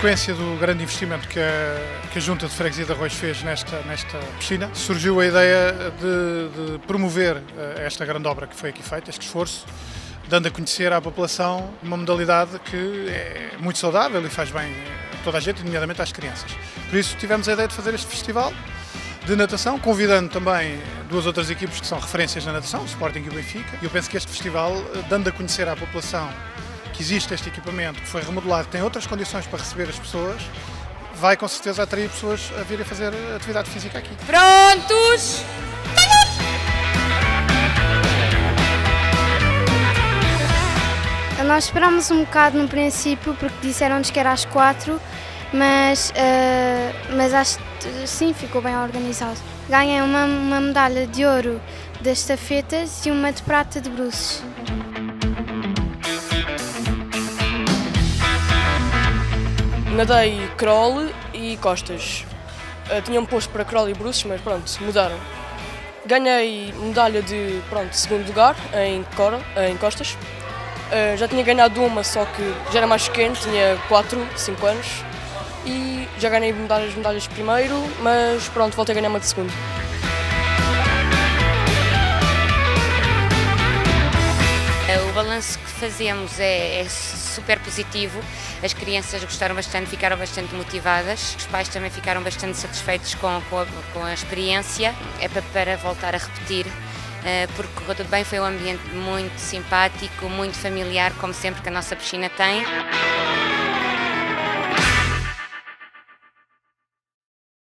consequência do grande investimento que a Junta de Freguesia de Arroios fez nesta piscina, surgiu a ideia de promover esta grande obra que foi aqui feita, este esforço, dando a conhecer à população uma modalidade que é muito saudável e faz bem a toda a gente, nomeadamente às crianças. Por isso tivemos a ideia de fazer este festival de natação, convidando também duas outras equipes que são referências na natação, o Sporting e o Benfica. E eu penso que este festival, dando a conhecer à população que existe este equipamento, que foi remodelado, tem outras condições para receber as pessoas, vai com certeza atrair pessoas a virem fazer atividade física aqui. Prontos? Nós esperámos um bocado no princípio, porque disseram-nos que era às 4, mas acho que sim, ficou bem organizado. Ganhei uma medalha de ouro das estafetas e uma de prata de bruços. Nadei crawl e costas. Tinham posto para crawl e bruços, mas pronto, mudaram. Ganhei medalha de segundo lugar em costas. Já tinha ganhado uma, só que já era mais pequeno, tinha 4, 5 anos. E já ganhei medalhas de primeiro, mas pronto, voltei a ganhar uma de segundo. O balanço que fazemos é super positivo, as crianças gostaram bastante, ficaram bastante motivadas, os pais também ficaram bastante satisfeitos com a experiência, é para voltar a repetir, porque correu tudo bem, foi um ambiente muito simpático, muito familiar, como sempre que a nossa piscina tem.